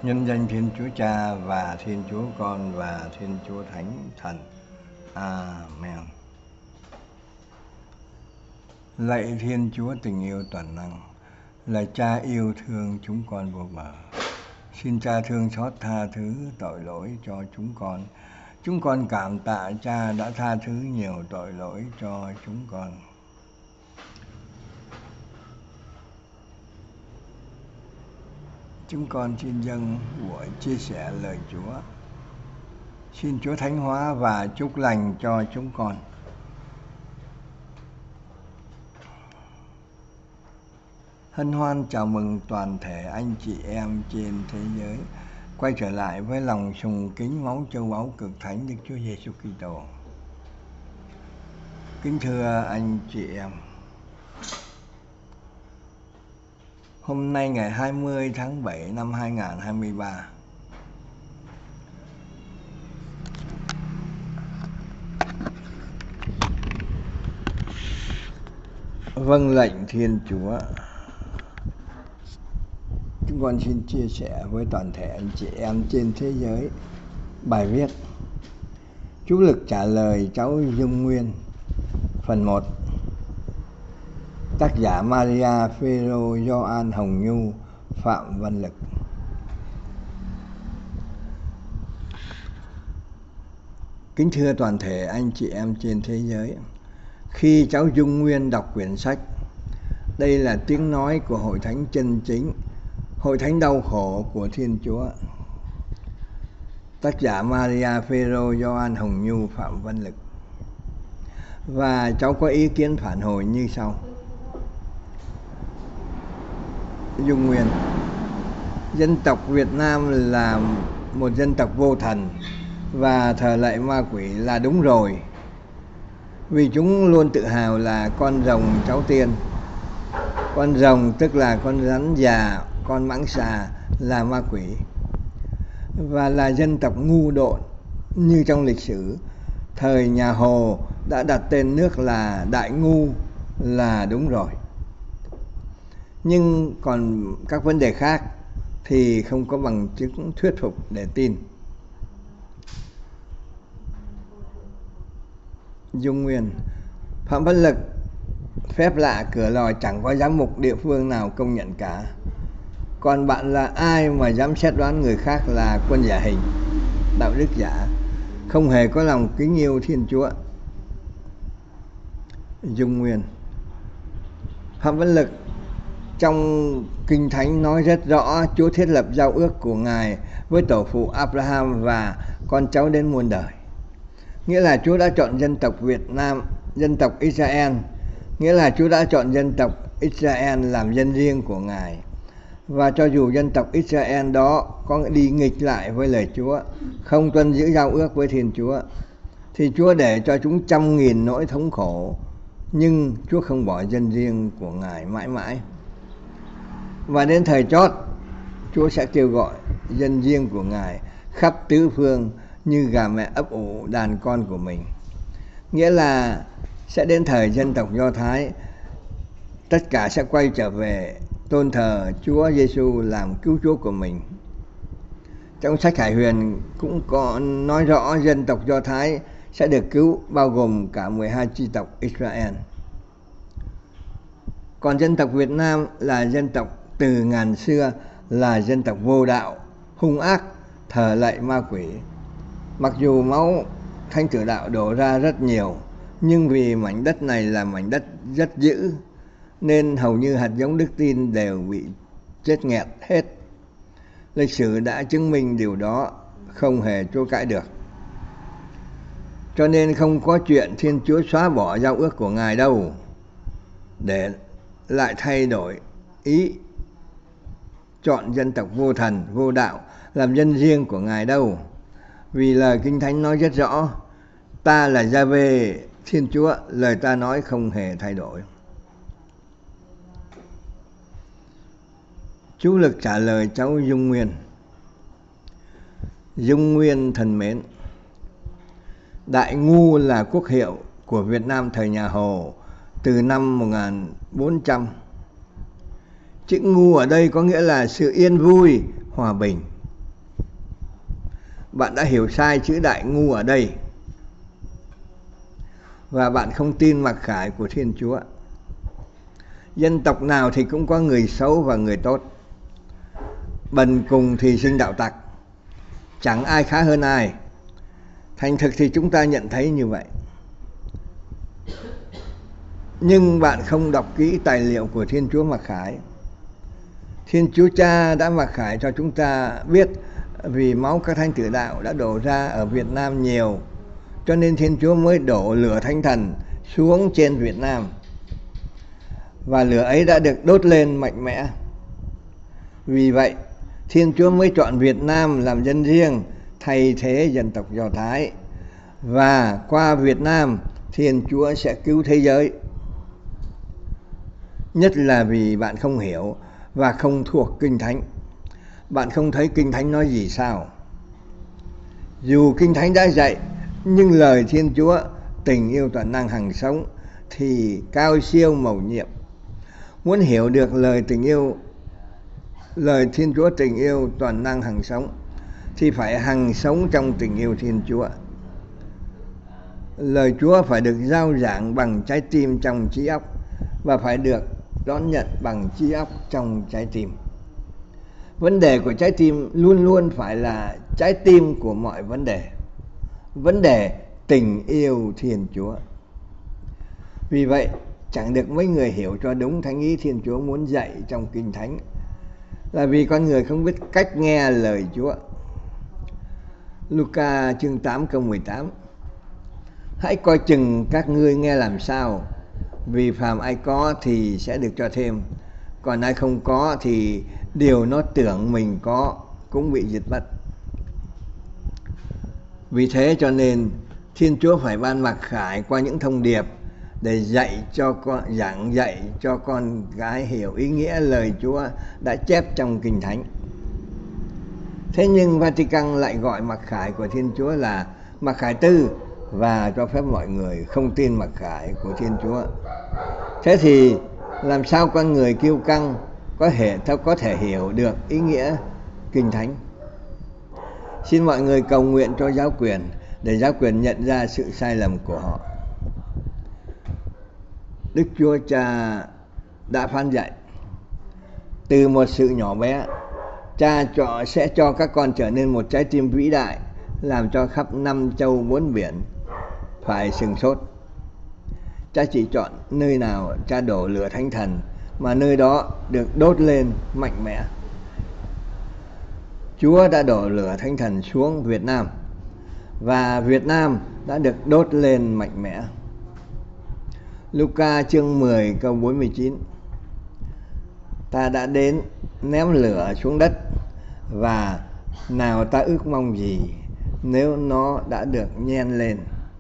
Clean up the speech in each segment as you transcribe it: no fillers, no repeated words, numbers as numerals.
Nhân danh Thiên Chúa Cha và Thiên Chúa Con và Thiên Chúa Thánh Thần. Amen. Lạy Thiên Chúa tình yêu toàn năng, là Cha yêu thương chúng con vô bờ. Xin Cha thương xót tha thứ tội lỗi cho chúng con. Chúng con cảm tạ Cha đã tha thứ nhiều tội lỗi cho chúng con. Chúng con xin dâng buổi chia sẻ lời Chúa. Xin Chúa thánh hóa và chúc lành cho chúng con. Hân hoan chào mừng toàn thể anh chị em trên thế giới quay trở lại với lòng sùng kính máu châu báu cực thánh Đức Chúa Giêsu Kitô. Kính thưa anh chị em, hôm nay ngày 20 tháng 7 năm 2023, vâng lệnh Thiên Chúa, chúng con xin chia sẻ với toàn thể anh chị em trên thế giới bài viết Chú Lực trả lời cháu Dung Nguyên, phần 1. Tác giả Maria Phêrô, Gioan Hồng Nhu, Phạm Văn Lực. Kính thưa toàn thể anh chị em trên thế giới, khi cháu Dung Nguyên đọc quyển sách, đây là tiếng nói của Hội Thánh chân chính, Hội Thánh đau khổ của Thiên Chúa. Tác giả Maria Phêrô, Gioan Hồng Nhu, Phạm Văn Lực. Và cháu có ý kiến phản hồi như sau. Dung Nguyên: dân tộc Việt Nam là một dân tộc vô thần và thờ lạy ma quỷ là đúng rồi, vì chúng luôn tự hào là con rồng cháu tiên. Con rồng tức là con rắn già, con mãng xà là ma quỷ, và là dân tộc ngu độn. Như trong lịch sử thời nhà Hồ đã đặt tên nước là Đại Ngu là đúng rồi. Nhưng còn các vấn đề khác thì không có bằng chứng thuyết phục để tin. Dung Nguyên: Phạm Văn Lực: phép lạ cửa lò chẳng có giám mục địa phương nào công nhận cả. Còn bạn là ai mà dám xét đoán người khác là quân giả hình, đạo đức giả, không hề có lòng kính yêu Thiên Chúa. Dung Nguyên: Phạm Văn Lực, trong Kinh Thánh nói rất rõ Chúa thiết lập giao ước của Ngài với tổ phụ Abraham và con cháu đến muôn đời. Nghĩa là Chúa đã chọn dân tộc Việt Nam, dân tộc Israel, nghĩa là Chúa đã chọn dân tộc Israel làm dân riêng của Ngài. Và cho dù dân tộc Israel đó có đi nghịch lại với lời Chúa, không tuân giữ giao ước với Thiên Chúa, thì Chúa để cho chúng trăm nghìn nỗi thống khổ, nhưng Chúa không bỏ dân riêng của Ngài mãi mãi. Và đến thời chót, Chúa sẽ kêu gọi dân riêng của Ngài khắp tứ phương như gà mẹ ấp ủ đàn con của mình. Nghĩa là sẽ đến thời dân tộc Do Thái, tất cả sẽ quay trở về tôn thờ Chúa Giêsu làm cứu Chúa của mình. Trong sách Khải Huyền cũng có nói rõ dân tộc Do Thái sẽ được cứu, bao gồm cả 12 chi tộc Israel. Còn dân tộc Việt Nam là dân tộc từ ngàn xưa, là dân tộc vô đạo, hung ác, thờ lạy ma quỷ. Mặc dù máu Thánh Tử Đạo đổ ra rất nhiều, nhưng vì mảnh đất này là mảnh đất rất dữ, nên hầu như hạt giống đức tin đều bị chết nghẹt hết. Lịch sử đã chứng minh điều đó, không hề chối cãi được. Cho nên không có chuyện Thiên Chúa xóa bỏ giao ước của Ngài đâu, để lại thay đổi ý chọn dân tộc vô thần, vô đạo làm dân riêng của Ngài đâu. Vì lời Kinh Thánh nói rất rõ, ta là Gia-vê, Thiên Chúa, lời ta nói không hề thay đổi. Chú Lực trả lời cháu Dung Nguyên. Dung Nguyên thân mến, Đại Ngu là quốc hiệu của Việt Nam thời nhà Hồ từ năm 1400. Chữ ngu ở đây có nghĩa là sự yên vui, hòa bình. bạn đã hiểu sai chữ đại ngu ở đây, và bạn không tin mặc khải của Thiên Chúa. Dân tộc nào thì cũng có người xấu và người tốt, bần cùng thì sinh đạo tặc, chẳng ai khá hơn ai. Thành thực thì chúng ta nhận thấy như vậy. Nhưng bạn không đọc kỹ tài liệu của Thiên Chúa mặc khải. Thiên Chúa Cha đã mặc khải cho chúng ta biết vì máu các thánh tử đạo đã đổ ra ở Việt Nam nhiều, cho nên Thiên Chúa mới đổ lửa Thánh Thần xuống trên Việt Nam. Và lửa ấy đã được đốt lên mạnh mẽ. Vì vậy, Thiên Chúa mới chọn Việt Nam làm dân riêng thay thế dân tộc Do Thái. Và qua Việt Nam, Thiên Chúa sẽ cứu thế giới. Nhất là vì bạn không hiểu và không thuộc Kinh Thánh. Bạn không thấy Kinh Thánh nói gì sao? Dù Kinh Thánh đã dạy, nhưng lời Thiên Chúa tình yêu toàn năng hằng sống thì cao siêu mầu nhiệm. Muốn hiểu được lời Thiên Chúa tình yêu toàn năng hằng sống thì phải hằng sống trong tình yêu Thiên Chúa. Lời Chúa phải được rao giảng bằng trái tim trong trí óc và phải được đón nhận bằng trí óc trong trái tim. Vấn đề của trái tim luôn luôn phải là trái tim của mọi vấn đề. Vấn đề tình yêu Thiên Chúa. Vì vậy, chẳng được mấy người hiểu cho đúng thánh ý Thiên Chúa muốn dạy trong Kinh Thánh, là vì con người không biết cách nghe lời Chúa. Luca chương 8 câu 18: Hãy coi chừng các ngươi nghe làm sao, vì phàm ai có thì sẽ được cho thêm, còn ai không có thì điều nó tưởng mình có cũng bị diệt mất. Vì thế cho nên Thiên Chúa phải ban mặc khải qua những thông điệp để giảng dạy cho con gái hiểu ý nghĩa lời Chúa đã chép trong Kinh Thánh. Thế nhưng Vatican lại gọi mặc khải của Thiên Chúa là mặc khải tư và cho phép mọi người không tin mặc khải của Thiên Chúa. Thế thì làm sao con người kiêu căng có thể hiểu được ý nghĩa Kinh Thánh? Xin mọi người cầu nguyện cho giáo quyền để giáo quyền nhận ra sự sai lầm của họ. Đức Chúa Cha đã phán dạy: từ một sự nhỏ bé, Cha sẽ cho các con trở nên một trái tim vĩ đại, làm cho khắp năm châu bốn biển phải sửng sốt. Cha chỉ chọn nơi nào Cha đổ lửa Thánh Thần, mà nơi đó được đốt lên mạnh mẽ. Chúa đã đổ lửa Thánh Thần xuống Việt Nam, và Việt Nam đã được đốt lên mạnh mẽ. Luca chương 10 câu 49: Ta đã đến ném lửa xuống đất, và nào ta ước mong gì nếu nó đã được nhen lên.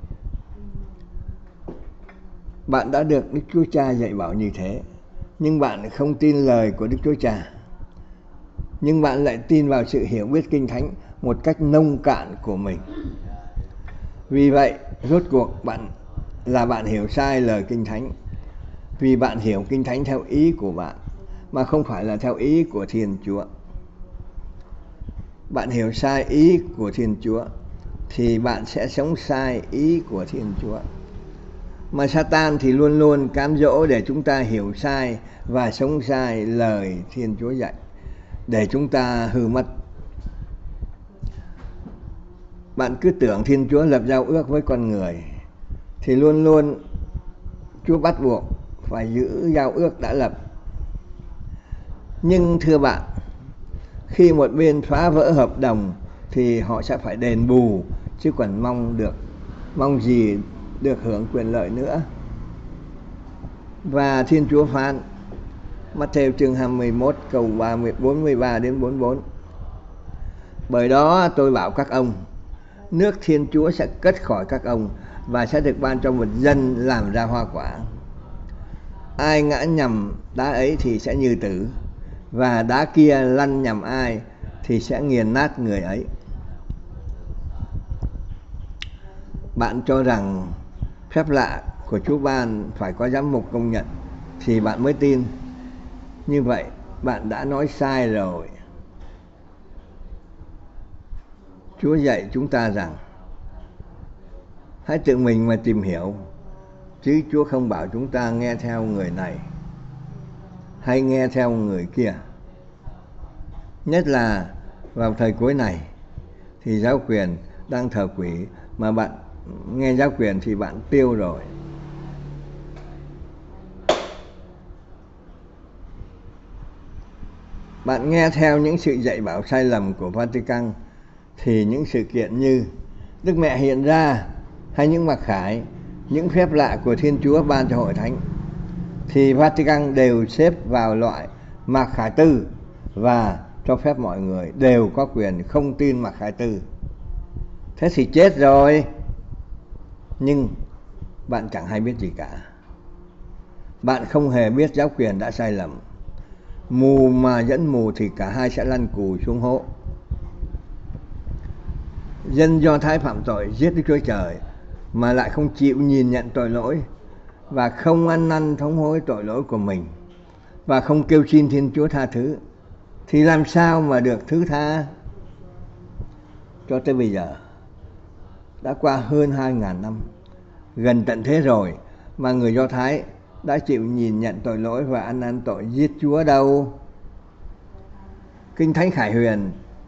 Bạn đã được Đức Chúa Cha dạy bảo như thế, nhưng bạn không tin lời của Đức Chúa Cha. Nhưng bạn lại tin vào sự hiểu biết Kinh Thánh một cách nông cạn của mình. Vì vậy, rốt cuộc bạn hiểu sai lời Kinh Thánh. Vì bạn hiểu Kinh Thánh theo ý của bạn, mà không phải là theo ý của Thiên Chúa. Bạn hiểu sai ý của Thiên Chúa thì bạn sẽ sống sai ý của Thiên Chúa. Mà Satan thì luôn luôn cám dỗ để chúng ta hiểu sai và sống sai lời Thiên Chúa dạy, để chúng ta hư mất. Bạn cứ tưởng Thiên Chúa lập giao ước với con người thì luôn luôn Chúa bắt buộc phải giữ giao ước đã lập. Nhưng thưa bạn, khi một bên phá vỡ hợp đồng thì họ sẽ phải đền bù, chứ còn mong gì được hưởng quyền lợi nữa. Và Thiên Chúa phán Matthew chương 21 câu 43 đến 44: Bởi đó tôi bảo các ông, nước Thiên Chúa sẽ cất khỏi các ông và sẽ được ban cho một dân làm ra hoa quả. Ai ngã nhầm đá ấy thì sẽ như tử, và đá kia lăn nhầm ai thì sẽ nghiền nát người ấy. Bạn cho rằng phép lạ của Chúa ban phải có giám mục công nhận thì bạn mới tin. Như vậy bạn đã nói sai rồi. Chúa dạy chúng ta rằng hãy tự mình mà tìm hiểu, chứ Chúa không bảo chúng ta nghe theo người này hay nghe theo người kia. Nhất là vào thời cuối này thì giáo quyền đang thờ quỷ, mà bạn nghe giáo quyền thì bạn tiêu rồi. Bạn nghe theo những sự dạy bảo sai lầm của Vatican thì những sự kiện như Đức Mẹ hiện ra hay những mặc khải, những phép lạ của Thiên Chúa ban cho hội thánh thì Vatican đều xếp vào loại mặc khải tư và cho phép mọi người đều có quyền không tin mặc khải tư. Thế thì chết rồi. Nhưng bạn chẳng hay biết gì cả. Bạn không hề biết giáo quyền đã sai lầm. Mù mà dẫn mù thì cả hai sẽ lăn cù xuống hố. Dân Do Thái phạm tội giết Đức Chúa Trời mà lại không chịu nhìn nhận tội lỗi và không ăn năn thống hối tội lỗi của mình và không kêu xin Thiên Chúa tha thứ thì làm sao mà được thứ tha? Cho tới bây giờ đã qua hơn 2.000 năm, gần tận thế rồi mà người Do Thái đã chịu nhìn nhận tội lỗi và ăn năn tội giết Chúa đâu. Kinh Thánh Khải Huyền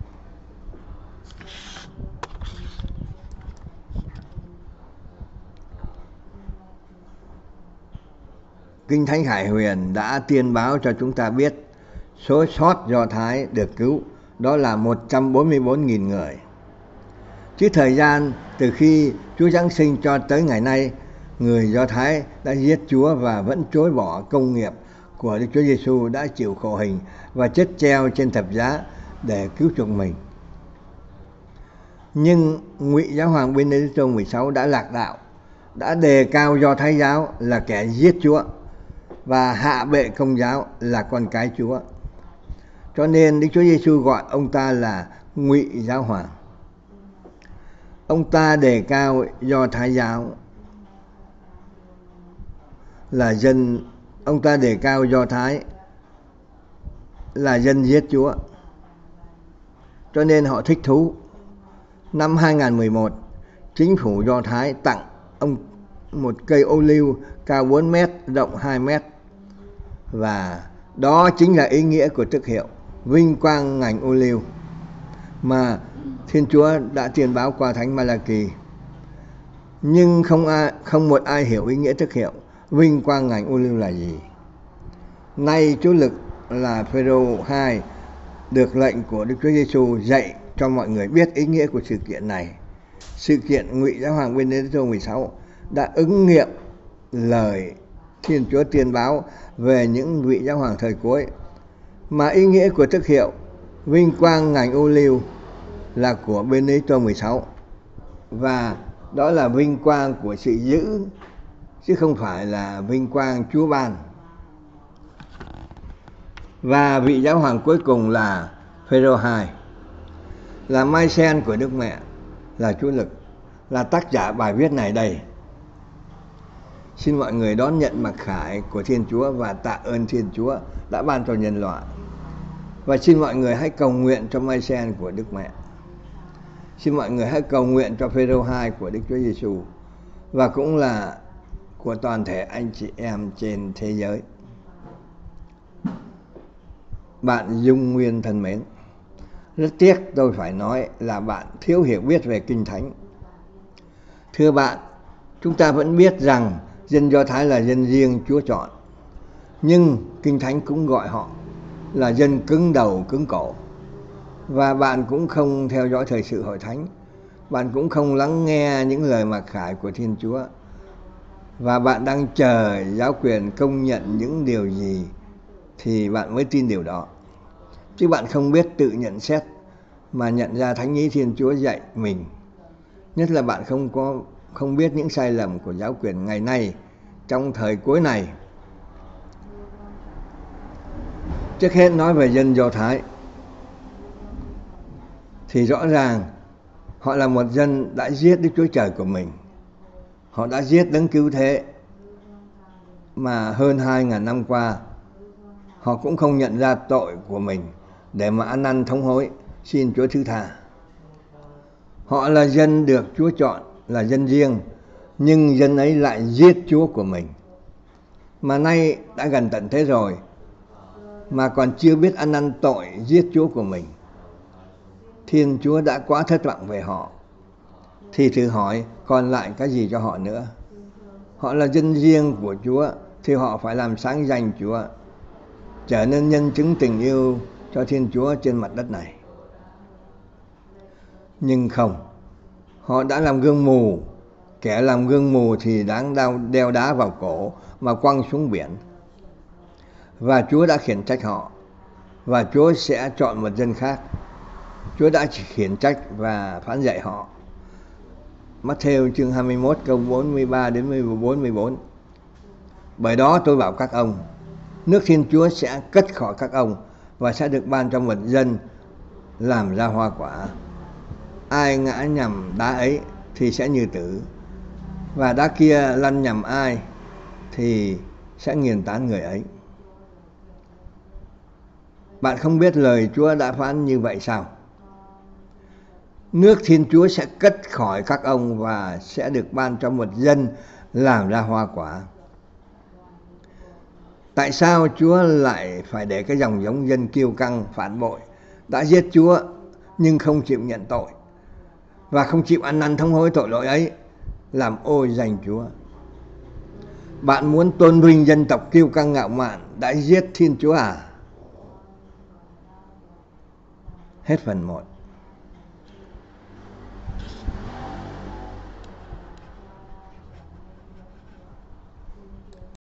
Kinh Thánh Khải Huyền đã tiên báo cho chúng ta biết số sót Do Thái được cứu đó là 144.000 người. Chứ thời gian từ khi Chúa Giáng sinh cho tới ngày nay, người Do Thái đã giết Chúa và vẫn chối bỏ công nghiệp của Đức Chúa Giêsu đã chịu khổ hình và chết treo trên thập giá để cứu chuộc mình. Nhưng Ngụy Giáo hoàng Benedicto XVI đã lạc đạo, đã đề cao Do Thái giáo là kẻ giết Chúa và hạ bệ Công giáo là con cái Chúa. Cho nên Đức Chúa Giêsu gọi ông ta là Ngụy Giáo hoàng. Ông ta đề cao Do Thái giáo là dân, ông ta đề cao Do Thái là dân giết Chúa. Cho nên họ thích thú. Năm 2011, chính phủ Do Thái tặng ông một cây ô liu cao 4 mét, rộng 2 mét. Và đó chính là ý nghĩa của tước hiệu vinh quang ngành ô liu mà Thiên Chúa đã tiên báo qua Thánh Malachi. Nhưng không một ai hiểu ý nghĩa tước hiệu vinh quang ngành ô liu là gì. Nay Chúa Lực là Phêrô II được lệnh của Đức Chúa Giêsu dạy cho mọi người biết ý nghĩa của sự kiện này. Sự kiện Ngụy Giáo hoàng Benedicto XVI đã ứng nghiệm lời Thiên Chúa tiên báo về những vị giáo hoàng thời cuối, mà ý nghĩa của tước hiệu vinh quang ngành ô liu là của Benedicto XVI, và đó là vinh quang của sự giữ chứ không phải là vinh quang Chúa ban. Và vị giáo hoàng cuối cùng là Phêrô II, là Mai Sen của Đức Mẹ, là Chúa Lực, là tác giả bài viết này đây. Xin mọi người đón nhận mặc khải của Thiên Chúa và tạ ơn Thiên Chúa đã ban cho nhân loại. Và xin mọi người hãy cầu nguyện cho Mai Sen của Đức Mẹ. Xin mọi người hãy cầu nguyện cho Phêrô II của Đức Chúa Giêsu và cũng là của toàn thể anh chị em trên thế giới. Bạn Dung Nguyên thân mến, rất tiếc tôi phải nói là bạn thiếu hiểu biết về Kinh Thánh. Thưa bạn, chúng ta vẫn biết rằng dân Do Thái là dân riêng Chúa chọn, nhưng Kinh Thánh cũng gọi họ là dân cứng đầu cứng cổ. Và bạn cũng không theo dõi thời sự hội thánh, bạn cũng không lắng nghe những lời mặc khải của Thiên Chúa, và bạn đang chờ giáo quyền công nhận những điều gì thì bạn mới tin điều đó. Chứ bạn không biết tự nhận xét mà nhận ra thánh ý Thiên Chúa dạy mình. Nhất là bạn không biết những sai lầm của giáo quyền ngày nay trong thời cuối này. Trước hết nói về dân Do Thái thì rõ ràng họ là một dân đã giết Đức Chúa Trời của mình. Họ đã giết Đấng Cứu Thế mà hơn 2.000 năm qua họ cũng không nhận ra tội của mình để mà ăn năn thống hối xin Chúa thứ tha. Họ là dân được Chúa chọn, là dân riêng, nhưng dân ấy lại giết Chúa của mình. Mà nay đã gần tận thế rồi, mà còn chưa biết ăn năn tội giết Chúa của mình. Thiên Chúa đã quá thất vọng về họ. Thì thử hỏi còn lại cái gì cho họ nữa? Họ là dân riêng của Chúa, thì họ phải làm sáng danh Chúa, trở nên nhân chứng tình yêu cho Thiên Chúa trên mặt đất này. Nhưng không, họ đã làm gương mù. Kẻ làm gương mù thì đáng đeo đá vào cổ mà quăng xuống biển. Và Chúa đã khiển trách họ, và Chúa sẽ chọn một dân khác. Chúa đã khiển trách và phán dạy họ. Matthew chương 21 câu 43 đến 14. Bởi đó tôi bảo các ông, nước Thiên Chúa sẽ cất khỏi các ông và sẽ được ban cho một dân làm ra hoa quả. Ai ngã nhằm đá ấy thì sẽ như tử, và đá kia lăn nhằm ai thì sẽ nghiền tán người ấy. Bạn không biết lời Chúa đã phán như vậy sao? Nước Thiên Chúa sẽ cất khỏi các ông và sẽ được ban cho một dân làm ra hoa quả. Tại sao Chúa lại phải để cái dòng giống dân kiêu căng, phản bội, đã giết Chúa nhưng không chịu nhận tội và không chịu ăn năn thống hối tội lỗi ấy, làm ô danh Chúa? Bạn muốn tôn vinh dân tộc kiêu căng ngạo mạn đã giết Thiên Chúa à? Hết phần 1.